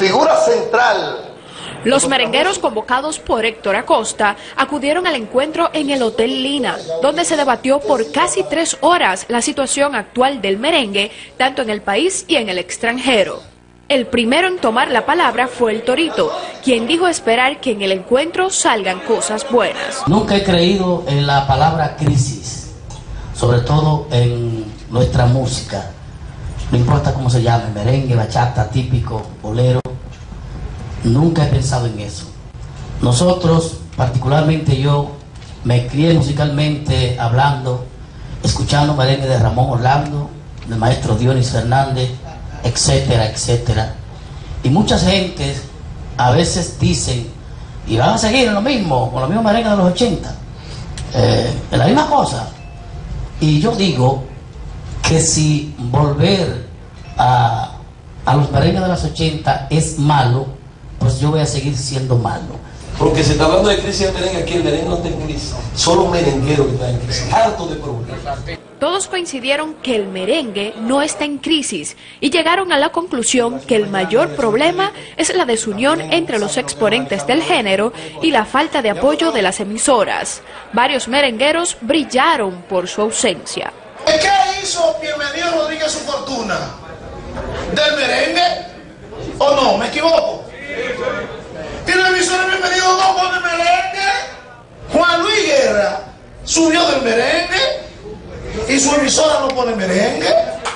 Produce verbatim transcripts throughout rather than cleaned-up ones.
figura central. Los merengueros convocados por Héctor Acosta acudieron al encuentro en el Hotel Lina, donde se debatió por casi tres horas la situación actual del merengue, tanto en el país y en el extranjero. El primero en tomar la palabra fue el Torito, quien dijo esperar que en el encuentro salgan cosas buenas. Nunca he creído en la palabra crisis, sobre todo en nuestra música. No importa cómo se llame, merengue, bachata, típico, bolero. Nunca he pensado en eso. Nosotros, particularmente yo, me crié musicalmente hablando, escuchando merengue de Ramón Orlando, del maestro Dionis Fernández, etcétera, etcétera. Y muchas gentes a veces dicen, y van a seguir en lo mismo, con los mismos merengues de los ochenta, eh, en la misma cosa. Y yo digo que si volver a, a los merengues de los ochenta es malo, pues yo voy a seguir siendo malo. Porque se está hablando de crisis de merengue, aquí el merengue no está en crisis. Solo merenguero que está en crisis, harto de problemas. Todos coincidieron que el merengue no está en crisis y llegaron a la conclusión que el mayor problema es la desunión entre los exponentes del género y la falta de apoyo de las emisoras. Varios merengueros brillaron por su ausencia. ¿Qué hizo Bienvenido Rodríguez su fortuna? ¿Del merengue? ¿O no? ¿Me equivoco? ¿Y la emisora Bienvenido no pone merengue? Juan Luis Guerra subió del merengue y su emisora no pone merengue.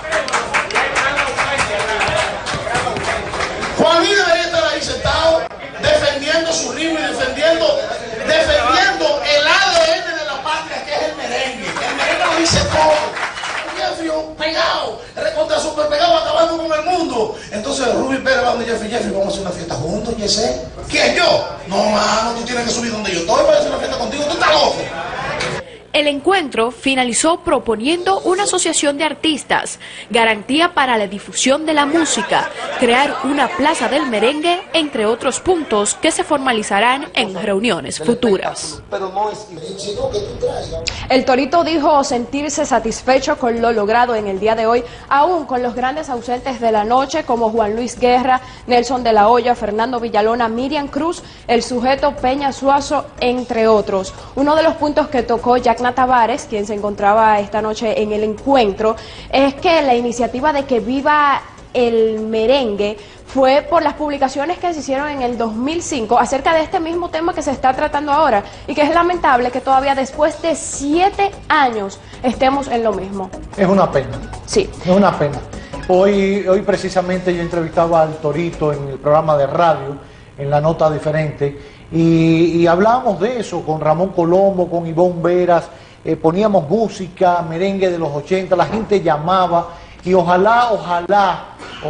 Juan Luis debería estar ahí sentado defendiendo su ritmo y defendiendo, defendiendo el A D N de la patria, que es el merengue. El merengue lo dice todo. Jeffrey pegado, recontra super pegado, acabando con el mundo. Entonces Ruby Pérez va donde Jeffrey, Jeffrey, vamos a hacer una fiesta juntos, Jesse. ¿Quién, yo? No, mano, tú tienes que subir donde yo estoy para hacer una fiesta contigo, tú estás loco. El encuentro finalizó proponiendo una asociación de artistas, garantía para la difusión de la música, crear una plaza del merengue, entre otros puntos que se formalizarán en reuniones futuras. El Torito dijo sentirse satisfecho con lo logrado en el día de hoy, aún con los grandes ausentes de la noche como Juan Luis Guerra, Nelson de la Hoya, Fernando Villalona, Miriam Cruz, el sujeto Peña Suazo, entre otros. Uno de los puntos que tocó Jack Tavares, quien se encontraba esta noche en el encuentro, es que la iniciativa de que viva el merengue fue por las publicaciones que se hicieron en el dos mil cinco acerca de este mismo tema que se está tratando ahora, y que es lamentable que todavía después de siete años estemos en lo mismo. Es una pena. Sí. Es una pena. Hoy, hoy precisamente yo entrevistaba al Torito en el programa de radio, en La Nota Diferente, Y, y hablábamos de eso con Ramón Colombo, con Ivonne Veras, eh, poníamos música, merengue de los ochenta, la gente llamaba y ojalá, ojalá,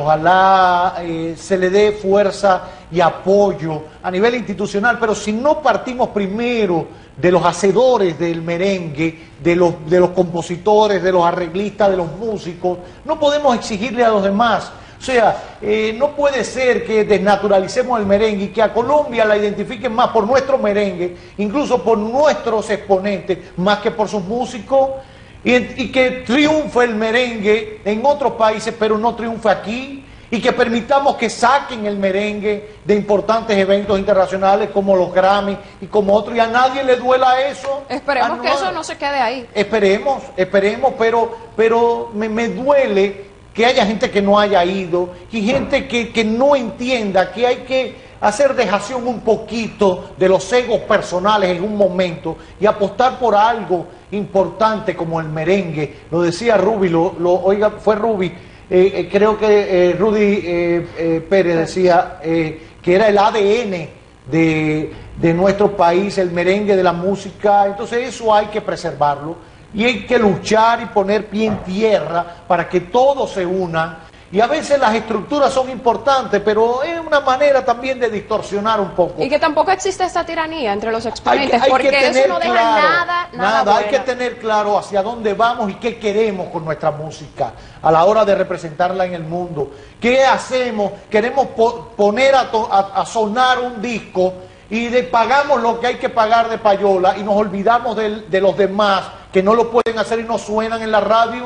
ojalá eh, se le dé fuerza y apoyo a nivel institucional, pero si no partimos primero de los hacedores del merengue, de los, de los compositores, de los arreglistas, de los músicos, no podemos exigirle a los demás. O sea, eh, no puede ser que desnaturalicemos el merengue y que a Colombia la identifiquen más por nuestro merengue, incluso por nuestros exponentes, más que por sus músicos, y, y que triunfe el merengue en otros países, pero no triunfe aquí, y que permitamos que saquen el merengue de importantes eventos internacionales como los Grammy y como otros, y a nadie le duela eso. Esperemos que eso no se quede ahí. Esperemos, esperemos, pero, pero me, me duele que haya gente que no haya ido y gente que, que no entienda que hay que hacer dejación un poquito de los egos personales en un momento y apostar por algo importante como el merengue. Lo decía Ruby, lo, lo, oiga, fue Ruby, eh, eh, creo que eh, Rudy eh, eh, Pérez decía eh, que era el A D N de, de nuestro país, el merengue de la música. Entonces eso hay que preservarlo. Y hay que luchar y poner pie en tierra para que todos se unan. Y a veces las estructuras son importantes, pero es una manera también de distorsionar un poco. Y que tampoco existe esta tiranía entre los exponentes, hay que, hay porque que eso no deja claro, nada, nada, nada. Hay bueno. que tener claro hacia dónde vamos y qué queremos con nuestra música a la hora de representarla en el mundo. ¿Qué hacemos? Queremos po poner a, a, a sonar un disco y de, pagamos lo que hay que pagar de payola y nos olvidamos de, de los demás que no lo pueden hacer y no suenan en la radio.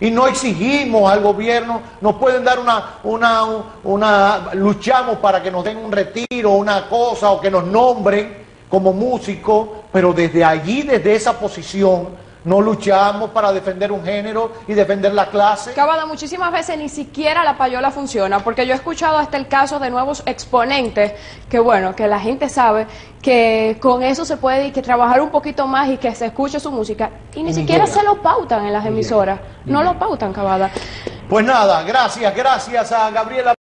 y no exigimos al gobierno, nos pueden dar una, una, una, luchamos para que nos den un retiro, una cosa, o que nos nombren como músicos, pero desde allí, desde esa posición, no luchamos para defender un género y defender la clase. Cavada, muchísimas veces ni siquiera la payola funciona, porque yo he escuchado hasta el caso de nuevos exponentes, que bueno, que la gente sabe que con eso se puede que trabajar un poquito más y que se escuche su música, y ni Y siquiera llega. se lo pautan en las Ni emisoras, llega. no Ni lo llega. pautan, Cavada. Pues nada, gracias, gracias a Gabriela.